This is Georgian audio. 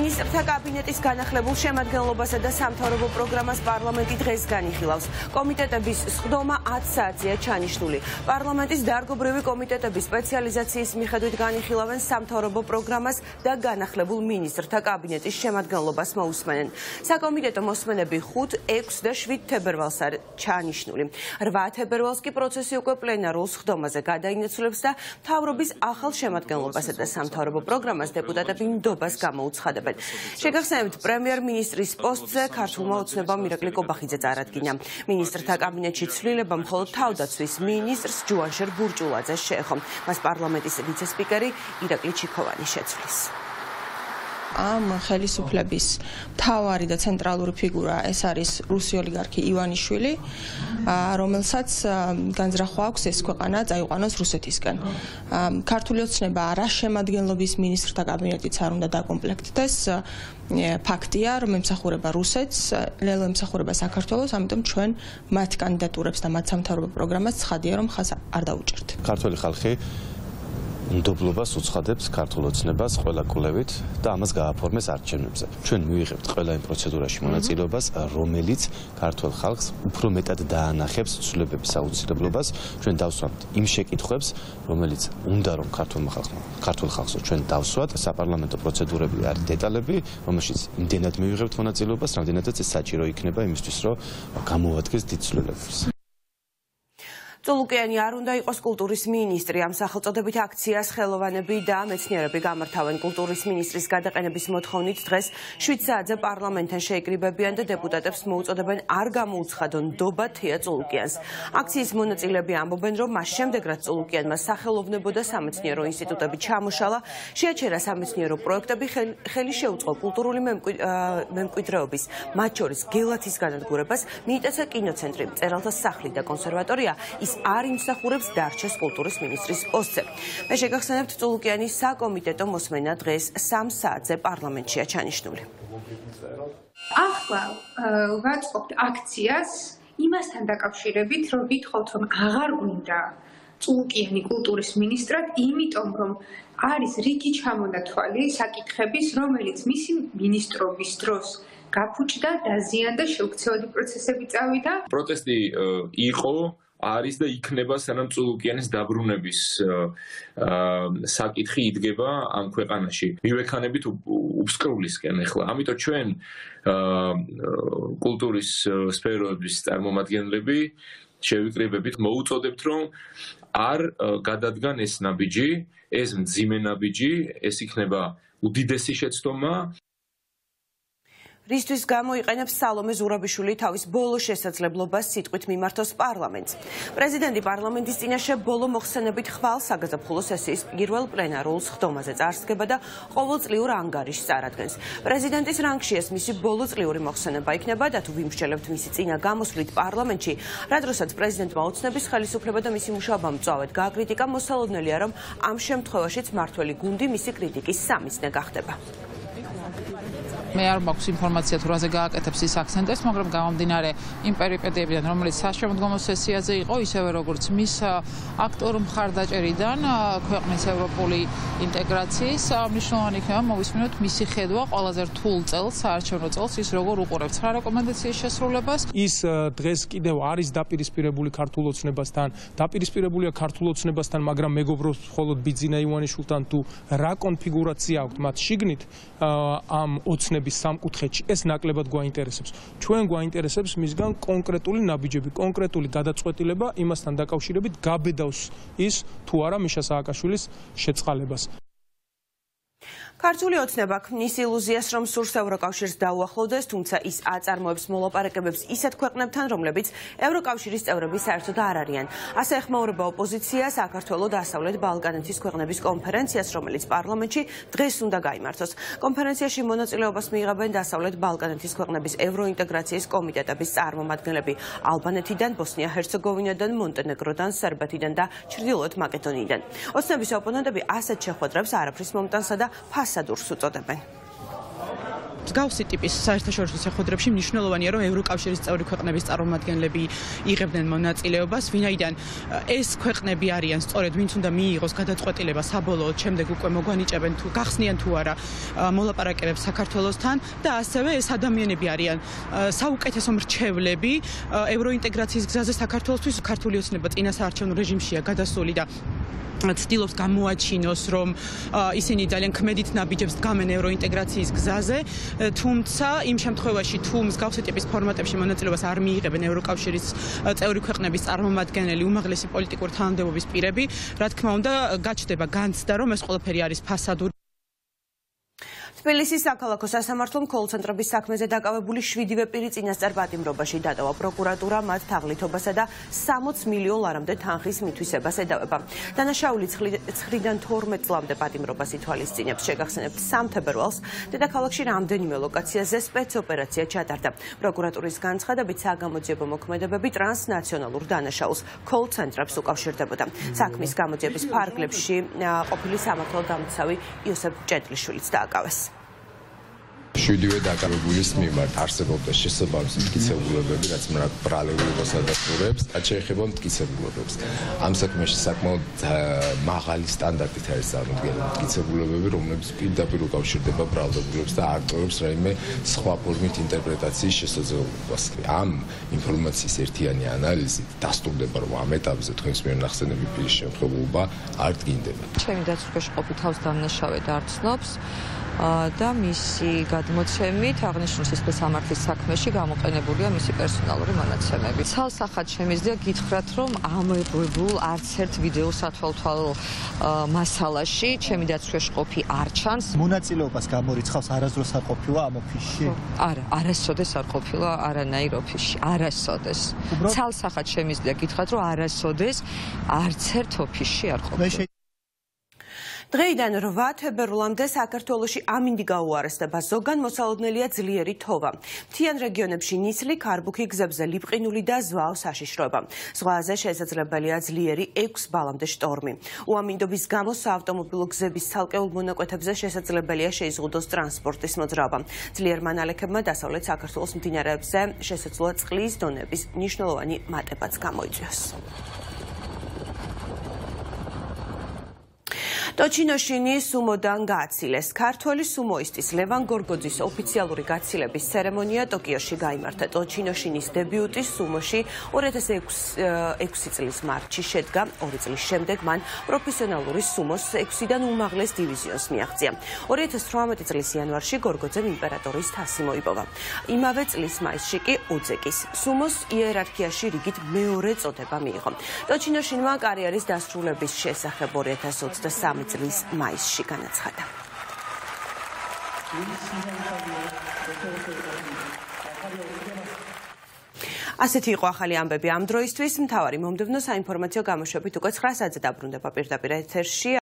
მინისტრთა კაბინეტის განახლებულ შემადგენლობასა და სამთავრობო პროგრამას პარლამენტი დღეს განიხილავს. კომიტეტების სხდომა 10 საათზეა ჩანიშნული. პარლამენტის დარგობრივი კომიტეტების სპეციალიზაციის მიხედვით განიხილავენ სამთავრობო პროგრამას და განახლებულ მინისტრთა კაბინეტის შემადგენლობას მოусმენენ. საკომიტეტო მოსმენები 5, 6 და 7 თებერვალს არის ჩანიშნული. 8 თებერვალს კი პროცესი უკვე პლენარულ სხდომაზე გადაინაცვლებს და მთავრობის ახალ შემადგენლობასა და სამთავრობო პროგრამას დეპუტატები ნდობას გამოუცხადებენ. შეგახსენებთ, პრემიერ-მინისტრის პოსტზე ქართულმა ოცნებამ ირაკლი კობახიძე წარადგინა. მინისტრთა კაბინეტში ცვლილება მხოლოდ თავდაცვის მინისტრს ჯუანშერ ბურჭულაძეს შეეხო. მას პარლამენტის ვიცე-სპიკერი ირაკლი ჩიქოვანი შეცვლის. ამ ხელისუფლების მთავარი და ცენტრალური ფიგურა ეს არის რუსი ოლიგარქი ივანიშვილი, რომელსაც განზრახვა აქვს ეს ქვეყანა წაიყვანოს რუსეთისკენ. ქართული ოცნება რა შემადგენლობის მინისტრთა კაბინეტიც არ უნდა დაკომპლექტდეს. ფაქტია, რომ ემსახურება რუსეთს, ლელო ემსახურება საქართველოს, ამიტომ ჩვენ მათ კანდიდატურებს და მათ სამთავრობო პროგრამას ცხადია, რომ ხაზ არ დაუჭერთ. ქართული ხალხი ნდობლობას უცხადებს ქართულ ოცნებას ყველა კვლევით და ამას გააფორმეს არჩევნებზე. ჩვენ მივიღებთ ყველა იმ პროცედურაში მონაწილეობას, რომელიც ქართულ ხალხს უფრო მეტად დაანახებს ცვლილებების აუცილებლობას. ჩვენ დავსვამთ იმ შეკითხვებს, რომელიც უნდა რომ ქართულ ხალხს ჩვენ დავსვათ. საპარლამენტო პროცედურები არის დეტალები, რომელშიც იმდენად მივიღებთ მონაწილეობას, რამდენადაც ეს საჭირო იქნება იმისთვის, რომ გამოვადგეს დიდ ცვლილებებს. წულუკიანი არ უნდა იყოს კულტურის მინისტრი. ამ სახელწოდებით აქციას ხელოვანები და მეცნიერები გამართავენ. კულტურის მინისტრის გადაყენების მოთხოვნით დღეს 7 საათზე პარლამენტთან შეიკრიბებიან და დეპუტატებს მოუწოდებენ არ გამოუცხადონ ნდობა თეა წულუკიანს. აქციის მონაწილეები ამბობენ, რომ მას შემდეგ, რაც წულუკიანმა სახელოვნებო და სამეცნიერო ინსტიტუტები ჩამოშალა, შეაჩერა სამეცნიერო პროექტები, ხელი შეუწყო კულტურული მემკვიდრეობის, მათ შორის გელათის განადგურებას, მიიტაცა კინოცენტრი, მწერალთა სახლი და კონსერვატორია. არ იმსახურებს დარჩეს კულტურის მინისტრის პოსტზე. მე შეგახსენებთ, წულუკიანის საკომიტეტო მოსმენა დღეს 3 საათზე პარლამენტშია ჩანიშნული. ახლა ვაწყობთ აქციას იმასთან დაკავშირებით, რომ ვითხოვთ, რომ აღარ გვინდა წულუკიანი კულტურის მინისტრად, იმიტომ რომ არის რიგი ჩამონათვალი საკითხების, რომელიც მისი მინისტრობის დროს გაფუჭდა, დაზიანდა, შეუქცევადი პროცესები წავიდა. პროტესტი იყო არის და იქნება, სანამ წულუკიანის დაბრუნების საკითხი იდგება ამ ქვეყანაში. მივექანებით უბსკრულისკენ ახლა. ამიტომ ჩვენ კულტურის სფეროების წარმომადგენლები შევიკრიბებით, მოუწოდებთ, რომ არ გადადგან ეს ნაბიჯი, ეს მძიმე ნაბიჯი, ეს იქნება უდიდესი შეცდომა. რისთვის გამოიყენებს სალომე ზურაბიშვილი თავის ბოლო შესაძლებლობას სიტყვით მიმართოს პარლამენტს. პრეზიდენტი პარლამენტის წინაშე ბოლო მოხსენებით ხვალ საგაზაფხულო სესიის პირველ პლენარულ სხდომაზე წარსდგება და ყოველწლიურ ანგარიშს წარადგენს. პრეზიდენტის რანგში ეს მისი ბოლოწლიური მოხსენება იქნება და თუ ვიმსჯელებთ მისი წინა გამოსვლით პარლამენტში, რა დროსაც პრეზიდენტმა ოცნების ხელისუფლება და მისი მუშაობა მწვავედ გააკრიტიკა, მოსალოდნელია, რომ ამ შემთხვევაშიც მართველი გუნდი მისი კრიტიკის სამიზნე გახდება. მე არ მაქვს ინფორმაცია თუ რაზე გააკეთებს ის აქცენტებს, მაგრამ გამომდინარე იმ პერიპეტიებიდან, რომელიც საშემდგომო სესიაზე იყო, ისევე როგორც მის აქტიურ მხარდაჭერიდან ქვეყნის ევროპული ინტეგრაციის, მნიშვნელოვანი იქნება მოვისმინოთ მისი ხედვა ყველაზე რთულ წელს, საარჩევნო წელს, ის როგორ უყურებს რა რეკომენდაციის შესრულებას. ის დღეს კიდევ არის დაპირისპირებული ქართულ ოცნებასთან, დაპირისპირებულია ქართულ ოცნებასთან, მაგრამ მეგობრობს მხოლოდ ბიძინა ივანიშვილთან თუ რა კონფიგურაცია აქვს მათ შიგნით ამ ოცნების სამკუთხედში, ეს ნაკლებად გვაინტერესებს. ჩვენ გვაინტერესებს მისგან კონკრეტული ნაბიჯები, კონკრეტული გადაწყვეტილება იმასთან დაკავშირებით გაბედავს ის თუ არა მიშა სააკაშვილის შეწყალებას. ქართული ოცნება ქმნის ილუზიას, რომ სურს ევროკავშირს დაუახლოვდეს, თუმცა ის აწარმოებს მოლაპარაკებებს ისეთ ქვეყნებთან, რომლებიც ევროკავშირის წევრები საერთოდ არ არიან. ასე ეხმაურება ოპოზიცია საქართველოს დასავლეთ ბალკანეთის ქვეყნების კონფერენციას, რომელიც პარლამენტში დღეს უნდა გაიმართოს. კონფერენციაში მონაწილეობას მიიღებენ დასავლეთ ბალკანეთის ქვეყნების ევროინტეგრაციის კომიტეტების წარმომადგენლები ალბანეთიდან, ბოსნია-ჰერცეგოვინიდან, მონტენეგროდან, სერბეთიდან და ჩრდილოეთ მაკედონიიდან. ოცნების ოპონენტები ასეთ შეხვედრებს არაფრის მომტანსა და ფასადურს უწოდებენ. მსგავსი ტიპის საერთაშორისო შეხვედრებში მნიშვნელოვანია, რომ ევროკავშირის წევრი ქვეყნების წარმომადგენლები იღებდნენ მონაწილეობას, ვინაიდან ეს ქვეყნები არიან სწორედ ვინც უნდა მიიღოს გადაწყვეტილება საბოლოოდ შემდეგ უკვე მოგვანიჭებენ თუ გახსნიან თუ არა მოლაპარაკებებს საქართველოსთან და ასევე ეს ადამიანები არიან საუკეთესო მრჩევლები ევროინტეგრაციის გზაზე საქართველოსთვის. ქართული ოცნება წინასაარჩევნო რეჟიმშია გადასული და ცდილობს გამოაჩინოს, რომ ისინი ძალიან ქმედით ნაბიჯებს დგამენ ევროინტეგრაციის გზაზე, თუმცა იმ შემთხვევაში თუ მსგავსი ტიპის ფორმატებში მონაწილეობას არ მიიღებენ ევროკავშირის წევრი ქვეყნების წარმომადგენელი, უმაღლესი პოლიტიკური თანამდებობის პირები, რა თქმა უნდა, გაჩნდება განცდა, რომ ეს ყველაფერი არის ფასადური. თბილისის საქალაქო სასამართლომ კოლ-ცენტრების საქმეზე დაკავებული 7-ვე პირი წინასწარ პატიმრობაში დატოვა. პროკურატურა მათ თაღლითობასა და 60 მილიონ ლარამდე თანხის მითვისებას ედავება. დანაშაული 9-დან 12 წლამდე პატიმრობას ითვალისწინებს. შეგახსენებთ, 3 თებერვალს დედაქალაქში რამდენიმე ლოკაციაზე სპეცოპერაცია ჩატარდა. პროკურატურის განცხადებით, საგამოძიებო მოქმედებები ტრანსნაციონალურ დანაშაულს კოლ-ცენტრებს უკავშირდებოდა. საქმის გამოძიების ფარგლებში ყოფილი სამართალ დამცავი იოსებ ჭედლიშვილიც დააკავეს. 7-ვე დაკავებულის მიმართ არსებობდა შესაბამისი მტკიცებულებები, რაც ბრალეულობას ადასტურებს, რაც შეეხება მტკიცებულებებს. ამ საქმეში საკმაოდ მაღალი სტანდარტით არის წარმოდგენილი მტკიცებულებები, რომლებიც პირდაპირ უკავშირდება ბრალდებულებს და არ ტოვებს რაიმე სხვა ფორმით ინტერპრეტაციის შესაძლებლობას. ამ ინფორმაციის ერთიანი ანალიზით დასტურდება, რომ ამ ეტაპზე თქვენს მიერ ნახსენები პირის შემთხვევობა არ დგინდება. ჩემი დაცვაში ყოფი თავს დამნაშავე დარწნობს და მისი გადმოცემით აღნიშნულ სისხლის სამართლის საქმეში გამოყენებულია მისი პერსონალური მონაცემები. ცალსახად შემიძლია გითხრათ, რომ ამოებებულ არც ერთ ვიდეო სათვალთვალო მასალაში ჩემი დაცვაში ყოფი არ ჩანს. მონაწილეობას გამორიცხავს არასდროს არ ყოფილა ამ ოფისში? არა, არასოდეს არ ყოფილა არანაირ ოფისში, არასოდეს. ცალსახად შემიძლია გითხრათ, რომ არასოდეს არც ერთ ოფისში არ ყოფილა. დღეიდან 8 თებერვლამდე საქართველოში ამინდი გაუარესდება. ზოგან მოსალოდნელია ძლიერი თოვა. მთიან რეგიონებში ნისლი, ქარბუქი, გზებზე ლიპყინული და ზვაო საშიშროება. ზღვაზე შესაძლებელია ძლიერი 6 ბალამდე შტორმი. უამინდობის გამო საავტომობილო გზების ცალკეულ მონაკვეთებზე შესაძლებელია შეიზღუდოს ტრანსპორტის მოძრაობა. ძლიერმა ნალექებმა დასავლეთ საქართველოს მდინარეებზე შესაძლოა წყლის დონების მნიშვნელოვანი მატებაც გამოიწვიოს. ტოჩინოშინი სუმოდან გააცილეს. ქართველი სუმოისტის ლევან გორგოძის ოფიციალური გაცილების ცერემონია ტოკიოში გაიმართა. ტოჩინოშინის დებიუტი სუმოში 2006 წლის მარტში შედგა. 2 წლის შემდეგ მან პროფესიონალური სუმოს 6-დან უმაღლეს დივიზიონს მიაღწია. 2018 წლის იანვარში გორგოძემ იმპერატორის თასი მოიპოვა. იმავე წლის მაისში კი უძეკის სუმოს იერარქიაში რიგით მეორე წოდება მიიღო. ტოჩინოშინმა კარიერის დასრულების შესახებ 2023 წლის მაისში განაცხადა. ასეთი იყო ახალი ამბები ამ დროისთვის. მთავარი მომდევნო საინფორმაციო გამოშვებით უკვე 9 საათზე დაბრუნდება პირდაპირ ეთერში.